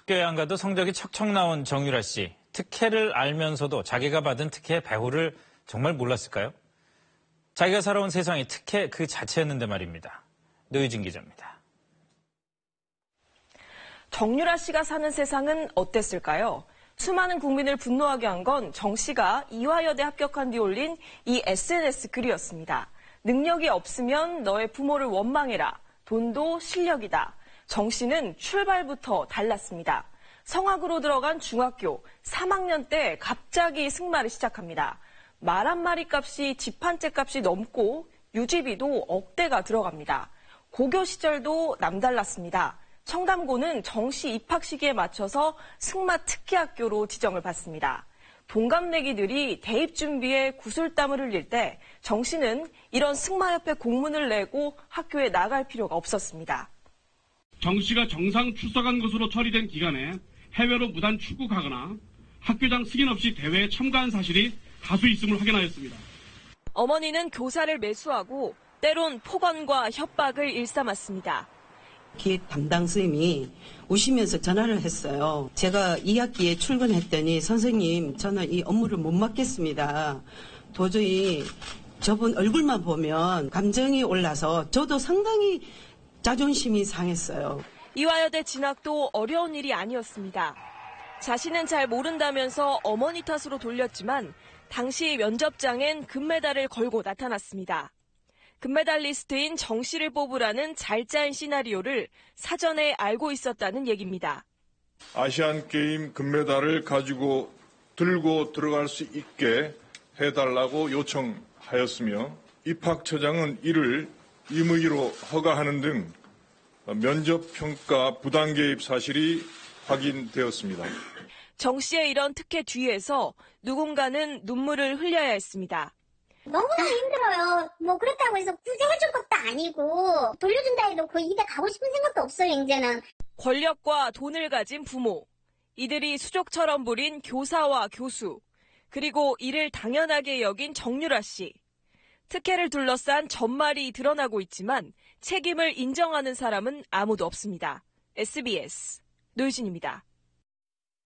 학교에 안 가도 성적이 척척 나온 정유라 씨. 특혜를 알면서도 자기가 받은 특혜의 배후를 정말 몰랐을까요? 자기가 살아온 세상이 특혜 그 자체였는데 말입니다. 노유진 기자입니다. 정유라 씨가 사는 세상은 어땠을까요? 수많은 국민을 분노하게 한 건 정 씨가 이화여대 합격한 뒤 올린 이 SNS 글이었습니다. 능력이 없으면 너의 부모를 원망해라. 돈도 실력이다. 정 씨는 출발부터 달랐습니다. 성악으로 들어간 중학교 3학년 때 갑자기 승마를 시작합니다. 말 한 마리 값이 집 한 채 값이 넘고 유지비도 억대가 들어갑니다. 고교 시절도 남달랐습니다. 청담고는 정 씨 입학 시기에 맞춰서 승마 특기학교로 지정을 받습니다. 동갑내기들이 대입 준비에 구슬땀을 흘릴 때 정 씨는 이런 승마협회 공문을 내고 학교에 나갈 필요가 없었습니다. 정 씨가 정상 출석한 것으로 처리된 기간에 해외로 무단 출국하거나 학교장 승인 없이 대회에 참가한 사실이 다수 있음을 확인하였습니다. 어머니는 교사를 매수하고 때론 폭언과 협박을 일삼았습니다. 기획 담당 선생님이 우시면서 전화를 했어요. 제가 2학기에 출근했더니 선생님 저는 이 업무를 못 맡겠습니다. 도저히 저분 얼굴만 보면 감정이 올라서 저도 상당히 자존심이 상했어요. 이화여대 진학도 어려운 일이 아니었습니다. 자신은 잘 모른다면서 어머니 탓으로 돌렸지만 당시 면접장엔 금메달을 걸고 나타났습니다. 금메달리스트인 정 씨를 뽑으라는 잘 짠 시나리오를 사전에 알고 있었다는 얘기입니다. 아시안게임 금메달을 가지고 들고 들어갈 수 있게 해달라고 요청하였으며 입학처장은 이를 임의로 허가하는 등 면접평가 부당 개입 사실이 확인되었습니다. 정 씨의 이런 특혜 뒤에서 누군가는 눈물을 흘려야 했습니다. 너무너무 힘들어요. 뭐 그렇다고 해서 굳이 해줄 것도 아니고 돌려준다 해도 그 입에 가고 싶은 생각도 없어요, 이제는. 권력과 돈을 가진 부모, 이들이 수족처럼 부린 교사와 교수, 그리고 이를 당연하게 여긴 정유라 씨. 특혜를 둘러싼 전말이 드러나고 있지만 책임을 인정하는 사람은 아무도 없습니다. SBS 노유진입니다.